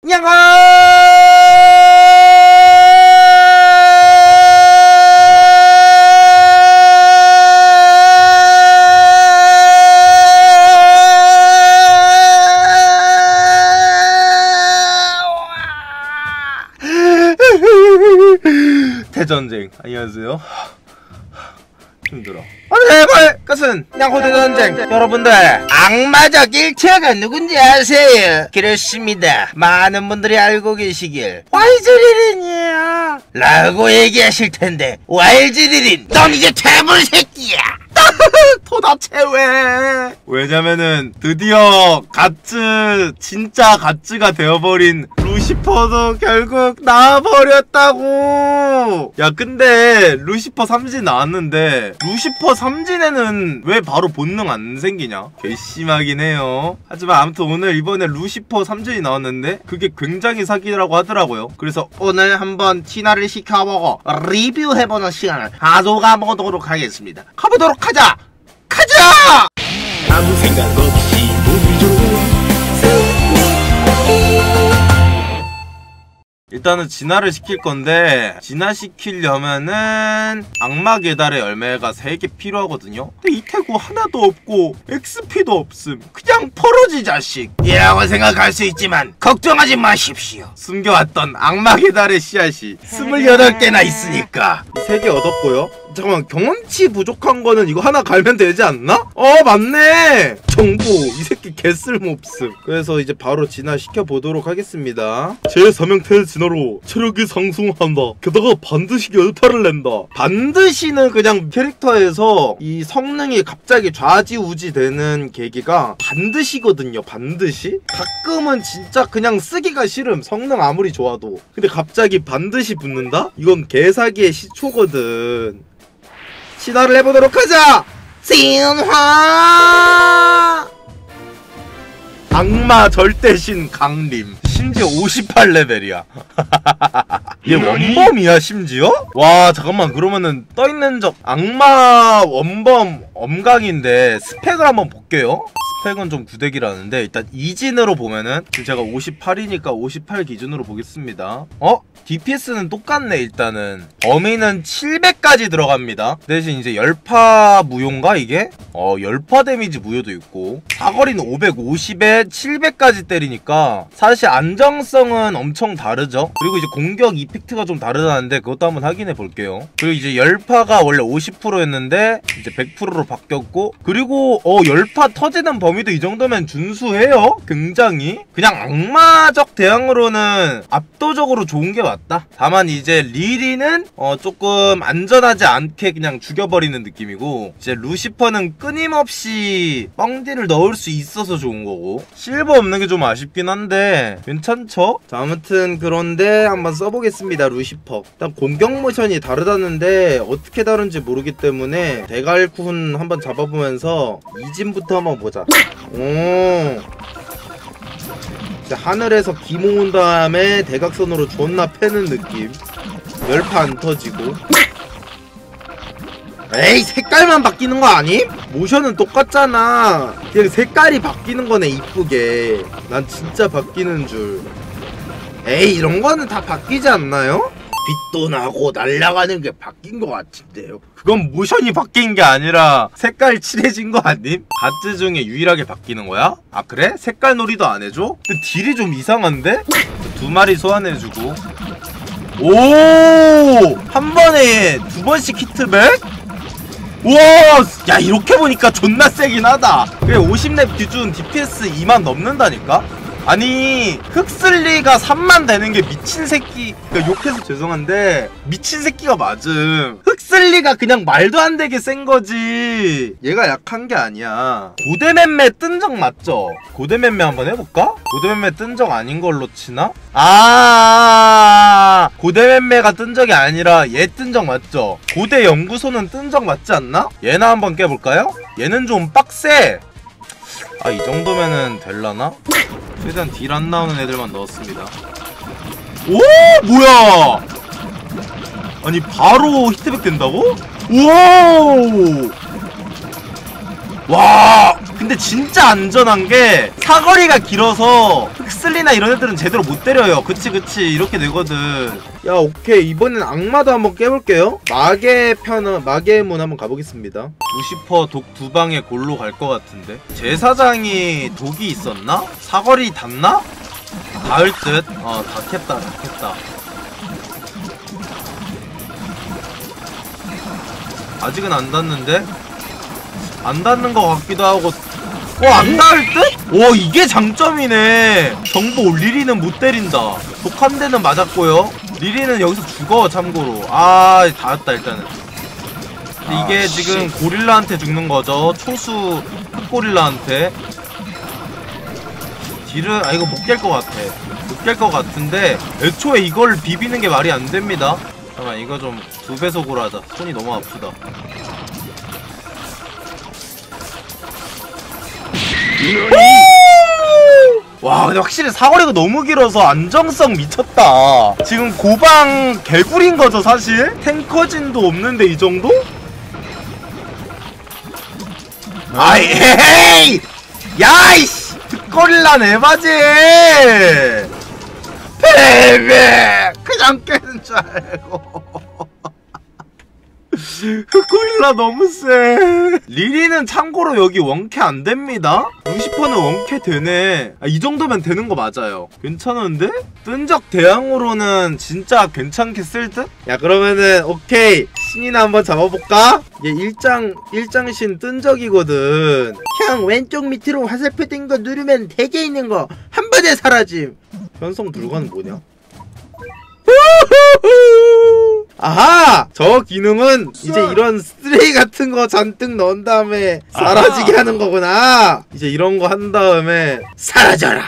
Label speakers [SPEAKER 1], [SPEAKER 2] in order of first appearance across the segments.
[SPEAKER 1] 양아! 대전쟁. 안녕하세요. 힘들어. 오늘 것은 양호대전쟁. 여러분들 악마적 일체가 누군지 아세요? 그렇습니다. 많은 분들이 알고 계시길 와일즈리린이에요 라고 얘기하실 텐데, 와일즈리린 넌 이제 퇴물 새끼야. 도대체 왜? 왜냐면은 드디어 가츠, 진짜 가츠가 되어버린 루시퍼도 결국 나와버렸다고. 야, 근데 루시퍼 3진 나왔는데 루시퍼 3진에는 왜 바로 본능 안 생기냐? 괘씸하긴 해요. 하지만 아무튼 오늘 이번에 루시퍼 3진이 나왔는데 그게 굉장히 사기라고 하더라고요. 그래서 오늘 한번 티나를 시켜보고 리뷰해보는 시간을 가져가 보도록 하겠습니다. 가보도록 하자! 가자!
[SPEAKER 2] 아무 생각 없이 보기 좋은
[SPEAKER 1] 일단은 진화를 시킬 건데, 진화시키려면은 악마 계달의 열매가 3개 필요하거든요. 근데 이태고 하나도 없고 XP도 없음. 그냥 퍼러지 자식 이라고 생각할 수 있지만 걱정하지 마십시오. 숨겨왔던 악마 계달의 씨앗이 28개나 있으니까 이 3개 얻었고요. 잠깐만, 경험치 부족한 거는 이거 하나 갈면 되지 않나? 맞네! 정보! 이 새끼 개쓸모없음. 그래서 이제 바로 진화시켜 보도록 하겠습니다. 제4명태의 진화로 체력이 상승한다. 게다가 반드시 열파를 낸다. 반드시는 그냥 캐릭터에서 이 성능이 갑자기 좌지우지 되는 계기가 반드시거든요. 반드시? 가끔은 진짜 그냥 쓰기가 싫음. 성능 아무리 좋아도. 근데 갑자기 반드시 붙는다? 이건 개사기의 시초거든. 진화를 해보도록 하자! 진화! 악마 절대신 강림. 심지어 58레벨이야. 얘 원범이야 심지어? 와, 잠깐만, 그러면은 떠있는 적 악마 원범 엄강인데 스펙을 한번 볼게요. 스펙은 좀 구대기라는데 일단 이진으로 보면은 제가 58이니까 58 기준으로 보겠습니다. DPS는 똑같네. 일단은 범위는 700까지 들어갑니다. 대신 이제 열파 무효인가 이게? 열파 데미지 무효도 있고, 사거리는 550에 700까지 때리니까 사실 안정성은 엄청 다르죠. 그리고 이제 공격 이펙트가 좀 다르다는데 그것도 한번 확인해 볼게요. 그리고 이제 열파가 원래 50%였는데 이제 100%로 바뀌었고, 그리고 열파 터지는 범위도 이 정도면 준수해요. 굉장히 그냥 악마적 대항으로는 압도적으로 좋은 게 맞다. 다만 이제 리리는 조금 안전하지 않게 그냥 죽여버리는 느낌이고, 이제 루시퍼는 끊임없이 뻥디를 넣을 수 있어서 좋은 거고, 실버 없는 게 좀 아쉽긴 한데 괜찮죠? 자, 아무튼 그런데 한번 써보겠습니다. 루시퍼 일단 공격 모션이 다르다는데 어떻게 다른지 모르기 때문에 대갈쿤 한번 잡아보면서 이진부터 한번 보자. 하늘에서 비 모은 다음에 대각선으로 존나 패는 느낌. 열파 안 터지고. 에이, 색깔만 바뀌는 거 아님? 모션은 똑같잖아. 그냥 색깔이 바뀌는 거네, 이쁘게. 난 진짜 바뀌는 줄. 에이, 이런 거는 다 바뀌지 않나요? 빛도 나고 날아가는 게 바뀐 것 같은데요. 그건 모션이 바뀐 게 아니라 색깔 칠해진 거 아님? 가츠 중에 유일하게 바뀌는 거야? 아, 그래? 색깔 놀이도 안 해줘? 근데 딜이 좀 이상한데? 2마리 소환해주고. 오! 한 번에 2번씩 히트백? 우와! 야, 이렇게 보니까 존나 세긴 하다. 그래, 50렙 기준 DPS 2만 넘는다니까? 아니, 흑슬리가 3만 되는 게 미친 새끼. 그러니까 욕해서 죄송한데 미친 새끼가 맞음. 흑슬리가 그냥 말도 안 되게 센 거지. 얘가 약한 게 아니야. 고대맴매 뜬 적 맞죠? 고대맴매 한번 해볼까? 고대맴매 뜬 적 아닌 걸로 치나? 고대맴매가 뜬 적이 아니라 얘 뜬 적 맞죠? 고대 연구소는 뜬 적 맞지 않나? 얘나 한번 깨볼까요? 얘는 좀 빡세. 이 정도면은 될라나? 최대한 딜 안 나오는 애들만 넣었습니다. 오! 뭐야! 아니, 바로 히트백 된다고? 오! 와 근데 진짜 안전한 게 사거리가 길어서 흑슬리나 이런 애들은 제대로 못 때려요. 그치 이렇게 되거든. 야 오케이 이번엔 악마도 한번 깨볼게요. 마계 문 한번 가보겠습니다. 루시퍼 독 2방에 골로 갈 것 같은데 제사장이 독이 있었나? 사거리 닿나? 닿을 듯? 닿겠다. 아직은 안 닿는데? 안 닿는 것 같기도 하고 안 닿을 듯? 이게 장점이네. 정보 리리는 못 때린다. 독 한 대는 맞았고요. 리리는 여기서 죽어 참고로. 닿았다 일단은. 근데 이게 지금 고릴라한테 죽는 거죠. 초수 흑고릴라한테. 딜은 이거 못 깰 것 같아. 못 깰 것 같은데 애초에 이걸 비비는 게 말이 안 됩니다. 잠깐만 이거 좀 2배속으로 하자. 손이 너무 아프다. 와 근데 확실히 사거리가 너무 길어서 안정성 미쳤다. 지금 고방 개구리인거죠 사실? 탱커진도 없는데 이 정도? 에이! 야이씨! 득거릴란 에바지! 베베! 그냥 깨는 줄 알고. 흑고릴라 너무 세. 리리는 참고로 여기 원캐 안됩니다. 루시퍼는 원캐 되네. 이 정도면 되는 거 맞아요. 괜찮은데? 뜬적 대항으로는 진짜 괜찮게 쓸 듯? 야 그러면은 오케이 신이나 한번 잡아볼까? 얘 일장신 뜬적이거든.
[SPEAKER 3] 그냥 왼쪽 밑으로 화살표 뜬 거 누르면 대게 있는 거 한 번에 사라짐.
[SPEAKER 1] 현성 불가는 뭐냐? 아하! 저 기능은 이제 이런 스트레이 같은 거 잔뜩 넣은 다음에 사라지게 하는 거구나. 이제 이런 거 한 다음에 사라져라.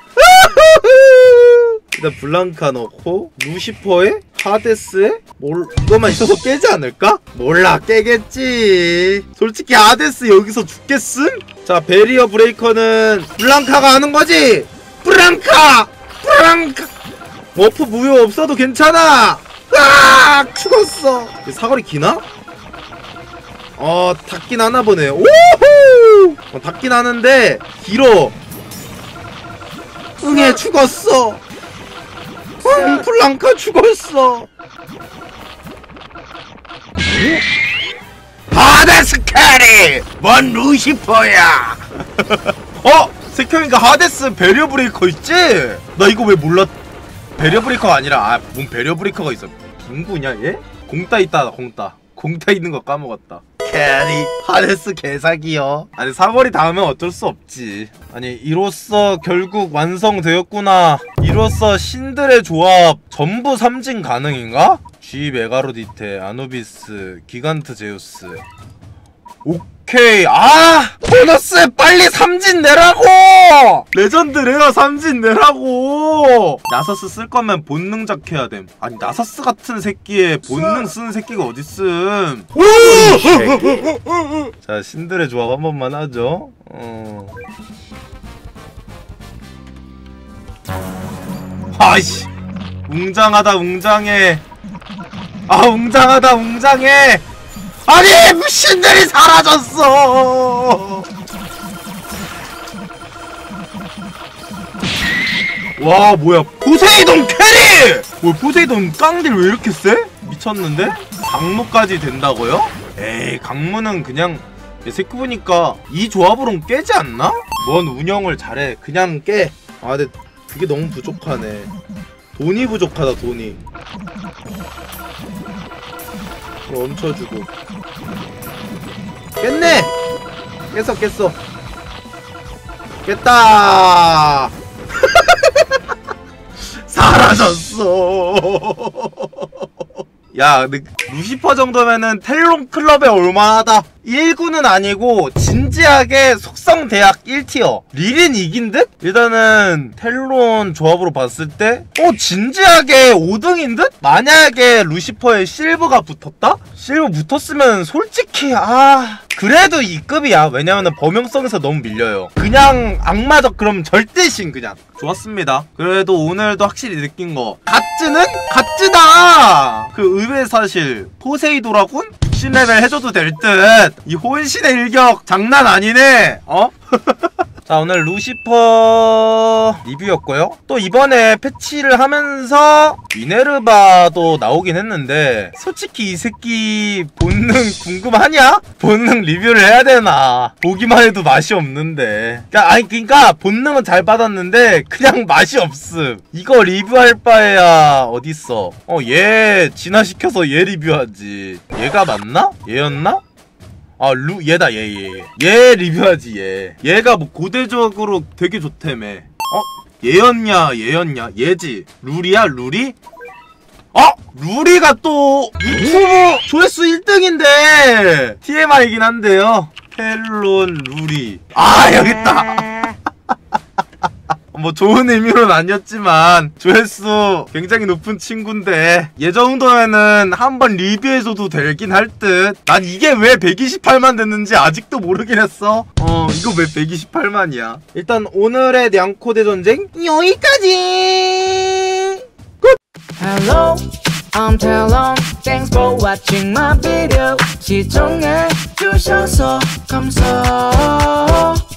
[SPEAKER 1] 일단 블랑카 넣고 루시퍼에 하데스에 이거만 있어서 깨지 않을까? 몰라 깨겠지. 솔직히 하데스 여기서 죽겠음? 자 베리어 브레이커는 블랑카가 하는 거지. 블랑카 워프 무효 없어도 괜찮아. 죽었어. 사거리 기나? 닿긴 하나 보네. 오호! 닿긴 하는데 길어. 응애 죽었어. 블랑카 죽었어. 하데스 캐리! 뭔 루시퍼야! 세경이가 하데스 배리어 브레이커 있지? 나 이거 왜 몰랐? 배리어 브레이커가 아니라 뭔 배리어 브레이커가 있어. 김구냐 얘? 공따 있다. 공따 있는 거 까먹었다. 캐리 하데스 개사기요. 아니 사거리 닿으면 어쩔 수 없지. 아니 이로써 결국 완성되었구나. 이로써 신들의 조합 전부 삼진 가능인가? G 메가로디테, 아누비스, 기간트 제우스. 오케이. 보너스 빨리 삼진 내라고! 레전드 레어 삼진 내라고! 나서스 쓸 거면 본능작 해야 됨. 아니 나서스 같은 새끼에 본능 쓰는 새끼가 어딨음. 자 신들의 조합 한 번만 하죠. 아이씨 웅장하다 웅장해. 웅장하다 웅장해. 아니 신들이 사라졌어. 와 뭐야 포세이돈 캐리! 포세이돈 깡딜 왜 이렇게 세? 미쳤는데? 강무까지 된다고요? 에이 강무는 그냥 새끼 보니까 이 조합으로는 깨지 않나? 뭔 운영을 잘해. 그냥 깨. 근데 그게 너무 부족하네. 돈이 부족하다 돈이. 멈춰주고 깼네! 깼어 깼다. 사라졌어. 야 근데 루시퍼 정도면은 텔론 클럽에 올만하다. 1구는 아니고 진지하게 속성 대학 1티어 릴은 이긴 듯? 일단은 텔론 조합으로 봤을 때 진지하게 5등인 듯? 만약에 루시퍼에 실브가 붙었다? 실브 붙었으면 솔직히 그래도 2급이야. 왜냐면은 범용성에서 너무 밀려요. 그냥 악마적 그럼 절대신 그냥 좋았습니다. 그래도 오늘도 확실히 느낀 거 갓즈는 갓즈다. 그 의외 사실 포세이도라군? 60레벨 해줘도 될 듯. 이 혼신의 일격 장난 아니네. 어? 자, 오늘 루시퍼 리뷰였고요. 또 이번에 패치를 하면서 미네르바도 나오긴 했는데 솔직히 이 새끼 본능 궁금하냐? 본능 리뷰를 해야 되나? 보기만 해도 맛이 없는데. 그러니까 본능은 잘 받았는데 그냥 맛이 없음. 이거 리뷰할 바에야 어딨어. 얘 진화시켜서 얘 리뷰하지. 얘가 맞나? 얘였나? 아, 얘다, 얘 리뷰하지, 얘가 뭐 고대적으로 되게 좋다며. 얘였냐, 얘지. 룰이야, 룰이? 룰이가 또 유튜브 조회수 1등인데! TMI이긴 한데요. 텔론, 룰이. 여깄다! 뭐 좋은 의미로는 아니었지만 조회수 굉장히 높은 친구인데 얘 정도면은 한번 리뷰해줘도 되긴 할 듯. 난 이게 왜 128만 됐는지 아직도 모르긴 했어. 이거 왜 128만이야. 일단 오늘의 냥코대 전쟁 여기까지. 끝.
[SPEAKER 4] Hello, I'm Talon. Thanks for watching my video. 시청해 주셔서 감사.